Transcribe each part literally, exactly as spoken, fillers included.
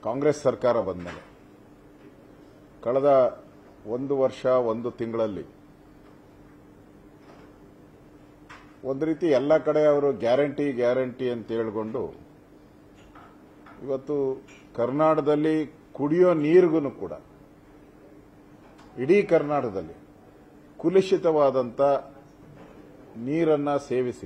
ಕಾಂಗ್ರೆಸ್ ಸರ್ಕಾರ ಬಂದಮೇಲೆ ಕಳೆದ ಒಂದು ವರ್ಷ ಒಂದು ತಿಂಗಳಲ್ಲಿ ಒಂದು ರೀತಿ ಎಲ್ಲ ಕಡೆ ಅವರು ಗ್ಯಾರಂಟಿ ಗ್ಯಾರಂಟಿ ಅಂತ ಹೇಳಿಕೊಂಡು ಇವತ್ತು ಕರ್ನಾಟಕದಲ್ಲಿ ಕುಡಿಯೋ ನೀರಿಗೂ ಕೂಡ ಇಡೀ ಕರ್ನಾಟಕದಲ್ಲಿ ಕುಲುಷಿತವಾದಂಥ ನೀರನ್ನ ಸೇವಿಸಿ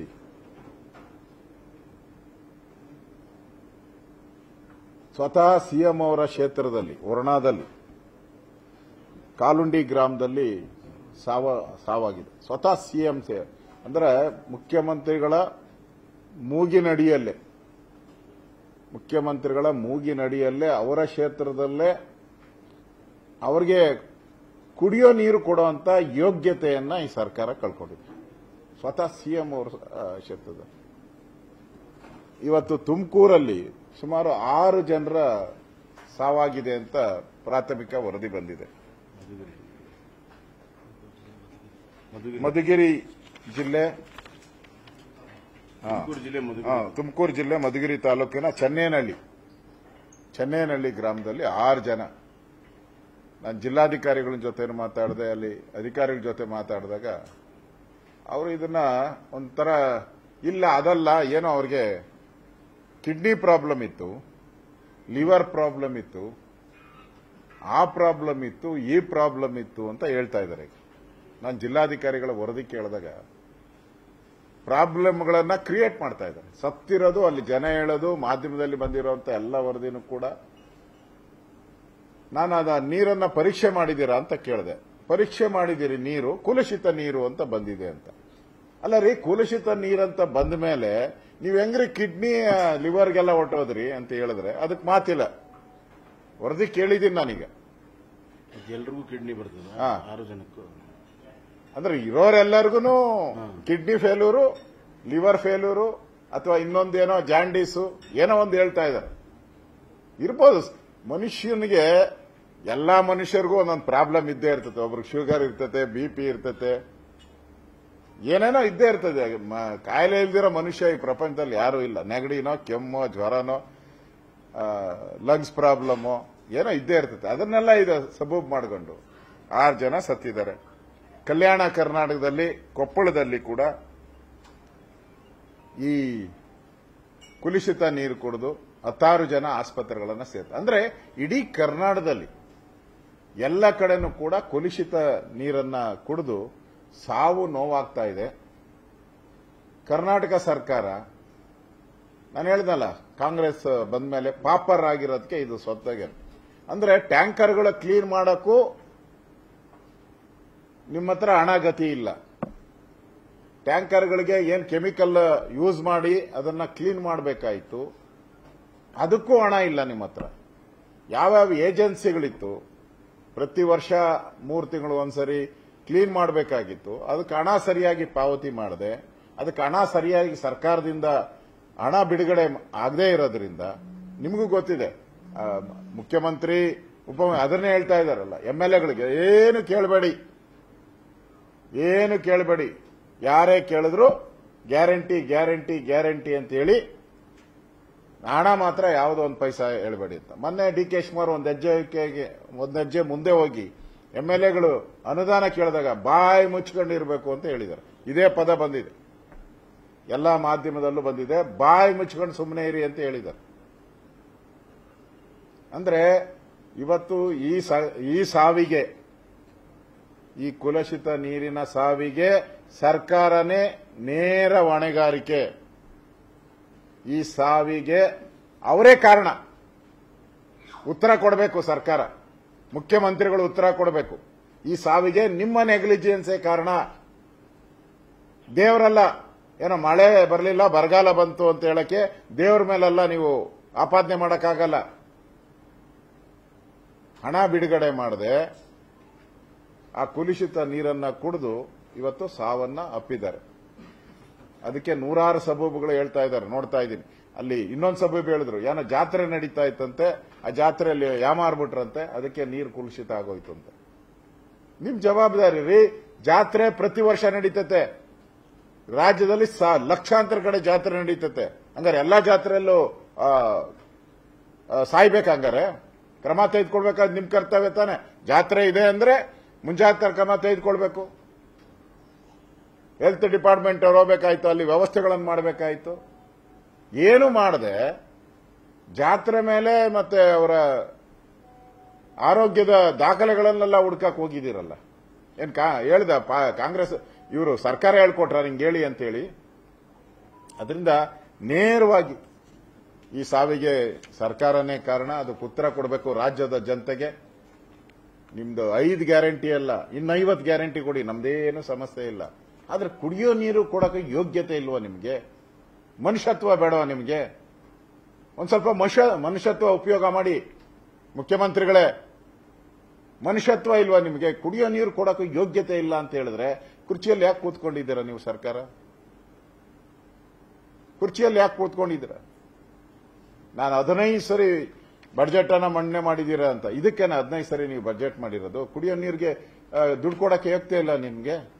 ಸ್ವತಃ ಸಿಎಂ ಅವರ ಕ್ಷೇತ್ರದಲ್ಲಿ ವರ್ಣಾದಲ್ಲಿ ಕಾಲುಂಡಿ ಗ್ರಾಮದಲ್ಲಿ ಸಾವ ಸಾವಾಗಿದೆ. ಸ್ವತಃ ಸಿಎಂ ಸೇ ಅಂದ್ರೆ ಮುಖ್ಯಮಂತ್ರಿಗಳ ಮೂಗಿನಡಿಯಲ್ಲೇ ಮುಖ್ಯಮಂತ್ರಿಗಳ ಮೂಗಿನಡಿಯಲ್ಲೇ ಅವರ ಕ್ಷೇತ್ರದಲ್ಲೇ ಅವರಿಗೆ ಕುಡಿಯೋ ನೀರು ಕೊಡುವಂತ ಯೋಗ್ಯತೆಯನ್ನ ಈ ಸರ್ಕಾರ ಕಳ್ಕೊಂಡಿದೆ. ಸ್ವತಃ ಸಿಎಂ ಅವರ ಕ್ಷೇತ್ರದಲ್ಲಿ ಇವತ್ತು ತುಮಕೂರಲ್ಲಿ ಸುಮಾರು ಆರು ಜನರ ಸಾವಾಗಿದೆ ಅಂತ ಪ್ರಾಥಮಿಕ ವರದಿ ಬಂದಿದೆ. ಮಧುಗಿರಿ ಜಿಲ್ಲೆ ತುಮಕೂರು ಜಿಲ್ಲೆ ಮಧುಗಿರಿ ತಾಲೂಕಿನ ಚನ್ನೇನಹಳ್ಳಿ ಚನ್ನೇನಹಳ್ಳಿ ಗ್ರಾಮದಲ್ಲಿ ಆರು ಜನ. ನಾನು ಜಿಲ್ಲಾಧಿಕಾರಿಗಳ ಜೊತೆ ಮಾತಾಡಿದೆ, ಅಲ್ಲಿ ಅಧಿಕಾರಿಗಳ ಜೊತೆ ಮಾತಾಡಿದಾಗ ಅವರು ಇದನ್ನ ಒಂಥರ ಇಲ್ಲ ಅದಲ್ಲ, ಏನೋ ಅವ್ರಿಗೆ ಕಿಡ್ನಿ ಪ್ರಾಬ್ಲಮ್ ಇತ್ತು, ಲಿವರ್ ಪ್ರಾಬ್ಲಮ್ ಇತ್ತು, ಆ ಪ್ರಾಬ್ಲಮ್ ಇತ್ತು, ಈ ಪ್ರಾಬ್ಲಮ್ ಇತ್ತು ಅಂತ ಹೇಳ್ತಾ ಇದ್ದಾರೆ. ನಾನು ಜಿಲ್ಲಾಧಿಕಾರಿಗಳ ವರದಿ ಕೇಳಿದಾಗ ಪ್ರಾಬ್ಲಮ್ಗಳನ್ನ ಕ್ರಿಯೇಟ್ ಮಾಡ್ತಾ ಇದ್ದಾರೆ. ಸತ್ತಿರೋದು ಅಲ್ಲಿ ಜನ ಹೇಳೋದು, ಮಾಧ್ಯಮದಲ್ಲಿ ಬಂದಿರುವಂತ ಎಲ್ಲ ವರದಿನೂ ಕೂಡ. ನಾನು ಅದ ನೀರನ್ನ ಪರೀಕ್ಷೆ ಮಾಡಿದ್ದೀರಾ ಅಂತ ಕೇಳಿದೆ. ಪರೀಕ್ಷೆ ಮಾಡಿದ್ದೀರಿ, ನೀರು ಕುಲುಷಿತ ನೀರು ಅಂತ ಬಂದಿದೆ ಅಂತ. ಅಲ್ಲ ರೀ, ಕುಲುಷಿತ ನೀರಂತ ಬಂದ ಮೇಲೆ ನೀವು ಹೆಂಗ್ರಿ ಕಿಡ್ನಿ ಲಿವರ್ಗೆಲ್ಲ ಹೊಟ್ಟೋದ್ರಿ ಅಂತ ಹೇಳಿದ್ರೆ ಅದಕ್ಕೆ ಮಾತಿಲ್ಲ. ವರದಿ ಕೇಳಿದ್ದೀನಿ ನಾನೀಗ. ಎಲ್ರಿಗೂ ಕಿಡ್ನಿ ಬರ್ತದೆ, ಆರು ಜನಕ್ಕೂ ಅಂದ್ರೆ ಇರೋರೆಲ್ಲರಿಗೂ ಕಿಡ್ನಿ ಫೇಲ್ಯೂರು, ಲಿವರ್ ಫೇಲ್ಯೂರು ಅಥವಾ ಇನ್ನೊಂದೇನೋ ಜಾಂಡೀಸು ಏನೋ ಒಂದು ಹೇಳ್ತಾ ಇದ್ದಾರೆ. ಇರ್ಬೋದು, ಮನುಷ್ಯನಿಗೆ ಎಲ್ಲಾ ಮನುಷ್ಯರಿಗೂ ಒಂದೊಂದು ಪ್ರಾಬ್ಲಮ್ ಇದ್ದೇ ಇರ್ತದೆ. ಒಬ್ರಿಗೆ ಶುಗರ್ ಇರ್ತದೆ, ಬಿ ಪಿ ಇರ್ತದೆ, ಏನೇನೋ ಇದ್ದೇ ಇರ್ತದೆ. ಕಾಯಿಲೆ ಇಲ್ದಿರೋ ಮನುಷ್ಯ ಈ ಪ್ರಪಂಚದಲ್ಲಿ ಯಾರೂ ಇಲ್ಲ. ನೆಗಡಿನೋ, ಕೆಮ್ಮೋ, ಜ್ವರನೋ, ಲಂಗ್ಸ್ ಪ್ರಾಬ್ಲಮ್ಮೋ ಏನೋ ಇದ್ದೇ ಇರ್ತದೆ. ಅದನ್ನೆಲ್ಲ ಇದು ಸಬೂಬ್ ಮಾಡಿಕೊಂಡು ಆರು ಜನ ಸತ್ತಿದ್ದಾರೆ. ಕಲ್ಯಾಣ ಕರ್ನಾಟಕದಲ್ಲಿ ಕೊಪ್ಪಳದಲ್ಲಿ ಕೂಡ ಈ ಕುಲುಷಿತ ನೀರು ಕುಡಿದು ಹತ್ತಾರು ಜನ ಆಸ್ಪತ್ರೆಗಳನ್ನು ಸೇರ್ತಾರೆ. ಅಂದ್ರೆ ಇಡೀ ಕರ್ನಾಟಕದಲ್ಲಿ ಎಲ್ಲ ಕಡೆನೂ ಕೂಡ ಕುಲುಷಿತ ನೀರನ್ನ ಕುಡಿದು ಸಾವು ನೋವಾಗ್ತಾ ಇದೆ. ಕರ್ನಾಟಕ ಸರ್ಕಾರ, ನಾನು ಹೇಳ್ದಲ್ಲ, ಕಾಂಗ್ರೆಸ್ ಬಂದ ಮೇಲೆ ಪಾಪರ್ ಆಗಿರೋದಕ್ಕೆ ಇದು ಸ್ವತ್ತಾಗೆ. ಅಂದ್ರೆ ಟ್ಯಾಂಕರ್ಗಳ ಕ್ಲೀನ್ ಮಾಡೋಕ್ಕೂ ನಿಮ್ಮ ಹತ್ರ ಹಣ ಗತಿ ಇಲ್ಲ. ಟ್ಯಾಂಕರ್ಗಳಿಗೆ ಏನ್ ಕೆಮಿಕಲ್ ಯೂಸ್ ಮಾಡಿ ಅದನ್ನ ಕ್ಲೀನ್ ಮಾಡಬೇಕಾಯಿತು, ಅದಕ್ಕೂ ಹಣ ಇಲ್ಲ ನಿಮ್ಮ ಹತ್ರ. ಯಾವ್ಯಾವ ಏಜೆನ್ಸಿಗಳಿತ್ತು, ಪ್ರತಿ ವರ್ಷ ಮೂರು ತಿಂಗಳು ಒಂದ್ಸರಿ ಕ್ಲೀನ್ ಮಾಡಬೇಕಾಗಿತ್ತು, ಅದಕ್ಕೆ ಹಣ ಸರಿಯಾಗಿ ಪಾವತಿ ಮಾಡದೆ, ಅದಕ್ಕೆ ಹಣ ಸರಿಯಾಗಿ ಸರ್ಕಾರದಿಂದ ಹಣ ಬಿಡುಗಡೆ ಆಗದೇ ಇರೋದ್ರಿಂದ ನಿಮಗೂ ಗೊತ್ತಿದೆ. ಮುಖ್ಯಮಂತ್ರಿ ಉಪ ಅದನ್ನೇ ಹೇಳ್ತಾ ಇದಾರಲ್ಲ, ಎಂ ಎಲ್ ಎಗಳಿಗೆ ಏನು ಕೇಳಬೇಡಿ, ಏನು ಕೇಳಬೇಡಿ, ಯಾರೇ ಕೇಳಿದ್ರು ಗ್ಯಾರಂಟಿ ಗ್ಯಾರಂಟಿ ಗ್ಯಾರಂಟಿ ಅಂತ ಹೇಳಿ ಹಣ ಮಾತ್ರ ಯಾವುದೋ ಒಂದು ಪೈಸಾ ಹೇಳಬೇಡಿ ಅಂತ. ಮೊನ್ನೆ ಡಿ ಕೆ ಶಿವಕುಮಾರ್ ಒಂದು ಹೆಜ್ಜೆ ಒಂದು ಹೆಜ್ಜೆ ಮುಂದೆ ಹೋಗಿ ಎಂ ಎಲ್ ಎಗಳು ಅನುದಾನ ಕೇಳಿದಾಗ ಬಾಯಿ ಮುಚ್ಕೊಂಡಿರ್ಬೇಕು ಅಂತ ಹೇಳಿದ್ದಾರೆ. ಇದೇ ಪದ ಬಂದಿದೆ, ಎಲ್ಲಾ ಮಾಧ್ಯಮದಲ್ಲೂ ಬಂದಿದೆ. ಬಾಯಿ ಮುಚ್ಕೊಂಡು ಸುಮ್ಮನೆ ಇರಿ ಅಂತ ಹೇಳಿದ್ದಾರೆ. ಅಂದ್ರೆ ಇವತ್ತು ಈ ಈ ಸಾವಿಗೆ, ಈ ಕುಲುಷಿತ ನೀರಿನ ಸಾವಿಗೆ ಸರ್ಕಾರನೇ ನೇರ ಹೊಣೆಗಾರಿಕೆ. ಈ ಸಾವಿಗೆ ಅವರೇ ಕಾರಣ. ಉತ್ತರ ಕೊಡಬೇಕು ಸರ್ಕಾರ, ಮುಖ್ಯಮಂತ್ರಿಗಳು ಉತ್ತರ ಕೊಡಬೇಕು. ಈ ಸಾವಿಗೆ ನಿಮ್ಮ ನೆಗ್ಲಿಜಿಯನ್ಸೇ ಕಾರಣ, ದೇವರಲ್ಲ. ಏನೋ ಮಳೆ ಬರಲಿಲ್ಲ, ಬರಗಾಲ ಬಂತು ಅಂತ ಹೇಳಕ್ಕೆ ದೇವರ ಮೇಲೆಲ್ಲ ನೀವು ಆಪಾದನೆ ಮಾಡಕ್ಕಾಗಲ್ಲ. ಹಣ ಬಿಡುಗಡೆ ಮಾಡದೆ ಆ ಕುಲುಷಿತ ನೀರನ್ನ ಕುಡಿದು ಇವತ್ತು ಸಾವನ್ನ ಅಪ್ಪಿದ್ದಾರೆ. ಅದಕ್ಕೆ ನೂರಾರು ಸಬೂಬುಗಳು ಹೇಳ್ತಾ ಇದ್ದಾರೆ, ನೋಡ್ತಾ ಇದ್ದೀನಿ. ಅಲ್ಲಿ ಇನ್ನೊಂದು ಸಬೂಬು ಹೇಳಿದ್ರು, ಏನೋ ಜಾತ್ರೆ ನಡೀತಾ ಇತ್ತಂತೆ, ಆ ಜಾತ್ರೆಯಲ್ಲಿ ಯಾಮಾರ್ಬಿಟ್ರಂತೆ, ಅದಕ್ಕೆ ನೀರು ಕುಲುಷಿತ ಆಗೋಯ್ತು ಅಂತ. ನಿಮ್ ಜವಾಬ್ದಾರಿ ರೀ. ಜಾತ್ರೆ ಪ್ರತಿ ವರ್ಷ ನಡೀತತೆ, ರಾಜ್ಯದಲ್ಲಿ ಲಕ್ಷಾಂತರ ಕಡೆ ಜಾತ್ರೆ ನಡೀತತೆ. ಹಂಗಾರೆ ಎಲ್ಲಾ ಜಾತ್ರೆಯಲ್ಲೂ ಸಾಯ್ಬೇಕಂಗಾರೆ ಕ್ರಮ ತೆಗೆದುಕೊಳ್ಬೇಕಾದ್ ನಿಮ್ ಕರ್ತವ್ಯ ತಾನೆ. ಜಾತ್ರೆ ಇದೆ ಅಂದ್ರೆ ಮುಂಜಾಗ್ರತಾ ಕ್ರಮ ತೆಗೆದುಕೊಳ್ಬೇಕು. ಹೆಲ್ತ್ ಡಿಪಾರ್ಟ್ಮೆಂಟ್ ಅವ್ರು ಹೋಗ್ಬೇಕಾಯ್ತು, ಅಲ್ಲಿ ವ್ಯವಸ್ಥೆಗಳನ್ನು ಮಾಡಬೇಕಾಯ್ತು. ಏನು ಮಾಡದೆ ಜಾತ್ರೆ ಮೇಲೆ ಮತ್ತೆ ಅವರ ಆರೋಗ್ಯದ ದಾಖಲೆಗಳನ್ನೆಲ್ಲ ಹುಡ್ಕಕ್ ಹೋಗಿದ್ದೀರಲ್ಲ. ಏನ್ ಕಾ ಹೇಳ್ದ ಕಾಂಗ್ರೆಸ್ ಇವರು ಸರ್ಕಾರ ಹೇಳ್ಕೊಟ್ರ ನಿಂಗೆ ಹೇಳಿ ಅಂತೇಳಿ. ಅದರಿಂದ ನೇರವಾಗಿ ಈ ಸಾವಿಗೆ ಸರ್ಕಾರನೇ ಕಾರಣ. ಅದಕ್ಕೆ ಉತ್ತರ ಕೊಡಬೇಕು ರಾಜ್ಯದ ಜನತೆಗೆ. ನಿಮ್ದು ಐದು ಗ್ಯಾರಂಟಿ ಅಲ್ಲ, ಇನ್ನು ಐವತ್ತು ಗ್ಯಾರಂಟಿ ಕೊಡಿ, ನಮ್ದೇನು ಸಮಸ್ಯೆ ಇಲ್ಲ. ಆದ್ರೆ ಕುಡಿಯೋ ನೀರು ಕೊಡೋಕೆ ಯೋಗ್ಯತೆ ಇಲ್ವಾ ನಿಮ್ಗೆ? ಮನುಷ್ಯತ್ವ ಬೇಡವಾ ನಿಮ್ಗೆ? ಒಂದ್ ಸ್ವಲ್ಪ ಮನುಷ್ಯ ಮನುಷ್ಯತ್ವ ಉಪಯೋಗ ಮಾಡಿ ಮುಖ್ಯಮಂತ್ರಿಗಳೇ. ಮನುಷ್ಯತ್ವ ಇಲ್ವಾ ನಿಮ್ಗೆ? ಕುಡಿಯೋ ನೀರು ಕೊಡೋಕೆ ಯೋಗ್ಯತೆ ಇಲ್ಲ ಅಂತ ಹೇಳಿದ್ರೆ ಕುರ್ಚಿಯಲ್ಲಿ ಯಾಕೆ ಕೂತ್ಕೊಂಡಿದ್ದೀರಾ ನೀವು? ಸರ್ಕಾರ ಕುರ್ಚಿಯಲ್ಲಿ ಯಾಕೆ ಕೂತ್ಕೊಂಡಿದ್ದೀರಾ? ನಾನು ಹದಿನೈದು ಸರಿ ಬಜೆಟ್ ಅನ್ನ ಮಂಡನೆ ಮಾಡಿದ್ದೀರಾ ಅಂತ. ಇದಕ್ಕೇನ ಹದಿನೈದು ಸರಿ ನೀವು ಬಜೆಟ್ ಮಾಡಿರೋದು? ಕುಡಿಯೋ ನೀರಿಗೆ ದುಡ್ಡು ಕೊಡೋಕೆ ಯೋಗ್ಯತೆ ಇಲ್ಲ ನಿಮ್ಗೆ?